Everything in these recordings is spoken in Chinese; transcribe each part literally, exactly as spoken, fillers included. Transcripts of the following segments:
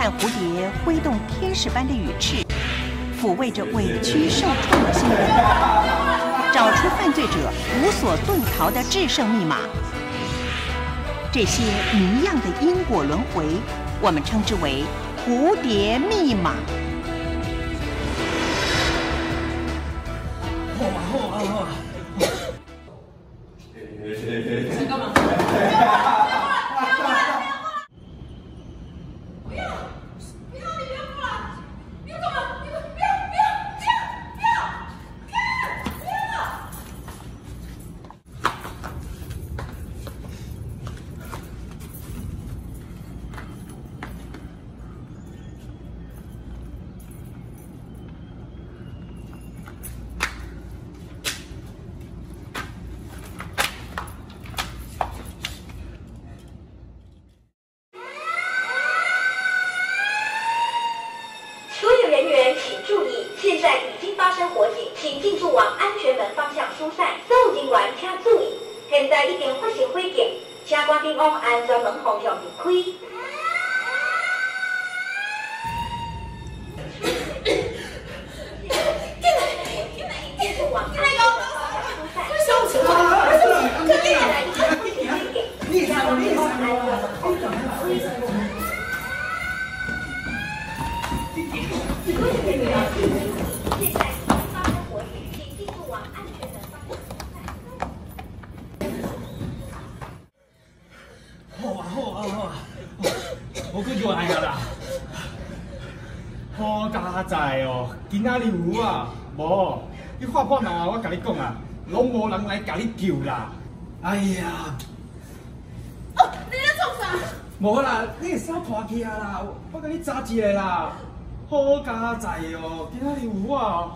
看蝴蝶挥动天使般的羽翅，抚慰着委屈受创的心灵，找出犯罪者无所遁逃的制胜密码。这些谜样的因果轮回，我们称之为蝴蝶密码。 好啊好啊好啊！ 想干嘛？ 请进驻往安全门方向疏散，所有人员请注意，现在已经发生火警，请赶紧往安全门方向离开。进驻往安全门方向疏散，所有人员现在已经发生火警，请赶紧往安全门方向离开。现在。 好啊好啊好啊！我去叫来啦！好佳哉哦，今仔日有啊，无你发破闹啊！我甲你讲啊，拢无人来甲你救啦！哎呀！ 哦，你咧创啥？ 无啦，你个衫脱去啊啦，我甲你扎一个啦。好佳哉哦，今仔日有啊！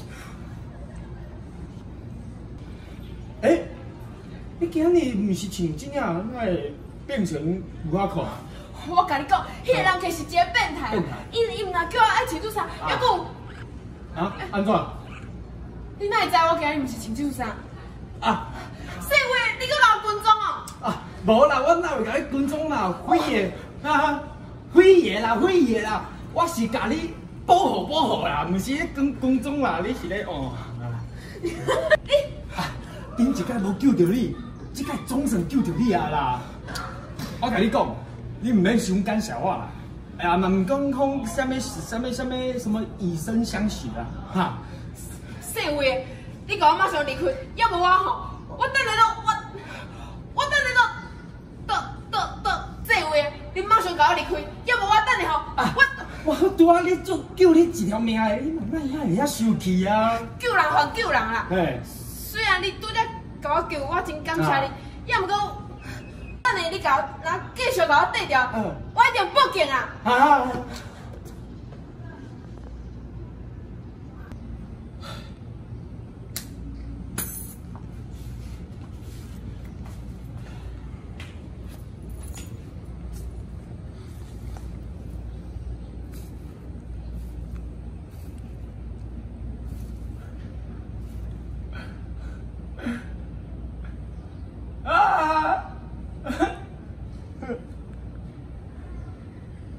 诶，你今日毋是穿这样，那会变成有啊看？ 我甲你讲，迄个人其实一个变态，伊伊毋若叫我爱穿这衫，还佫啊？安怎？ 你哪会知我今日毋是穿这衫？ 啊！ 说话你佫闹军装哦？ 啊，无啦，我哪会甲你军装啦？匪爷，啊，匪爷啦，匪爷啦，我是甲你保护保护啦，毋是咧军军装啦，你是咧哦。你啊，顶一届无救着你，这届总算救着你啊啦！我甲你讲，你唔免伤感谢我啦。哎呀，嘛唔讲讲什么什么什么什么以身相许啦，哈。 说话，你甲我马上离开，要无我吼，我等下都我我等下都都都都这话，你马上甲我离开，要无我等下吼，我我拄啊，你做救你一条命的，你嘛哪哪会遐生气啊？ 救人还救人啦。 嘿。 虽然你拄则甲我救，我真感谢你，要毋过。等下你甲我，若继续甲我缀调，我一定报警啊！ 啊！